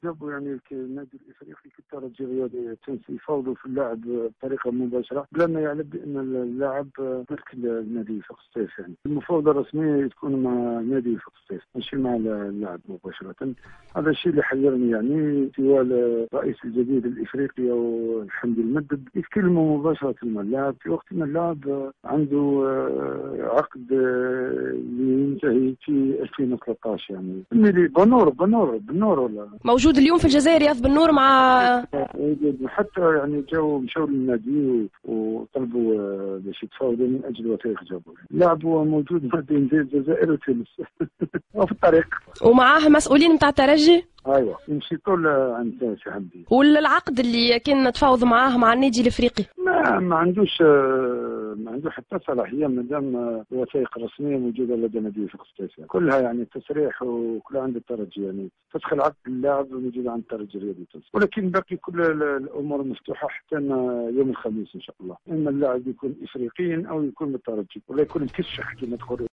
جابوا يعني النادي الافريقي كالترجي الرياضي التونسي يفاوضوا في اللاعب بطريقه مباشره بلا ما يعلم بان اللاعب ملك النادي صفاقس السيف. يعني المفاوضه الرسميه تكون مع نادي صفاقس السيف ماشي مع اللاعب مباشره. هذا الشيء اللي حيرني يعني سواء الرئيس الجديد الافريقي او حمدي المدد يتكلموا مباشره مع اللاعب في وقت ما اللاعب عنده عقد ينتهي في 2013. يعني ملي بنور ولا موجود اليوم في الجزائر رياض بن-نور مع حتى يعني مشاو للنادي وطلبوا باش يتفاوضوا من اجل وثائق جابوا اللاعب. هو موجود ما بين الجزائر وتونس وفي الطريق ومعاه مسؤولين نتاع الترجي. ايوه يمشي طول عند سي حمدي. والعقد اللي كان تفاوض معاه مع النادي الافريقي ما عنده حتى صلاحيه ما دام الوثائق الرسميه موجوده لدى نادي صفاقس السيف كلها يعني تصريح وكلها عند الترجي. يعني فسخ العقد اللاعب موجود عند الترجي الرياضي التونسي ولكن باقي كل الامور مفتوحه حتى يوم الخميس ان شاء الله. اما اللاعب يكون افريقيا او يكون بالترجي ولا يكون مكشح كما تقول.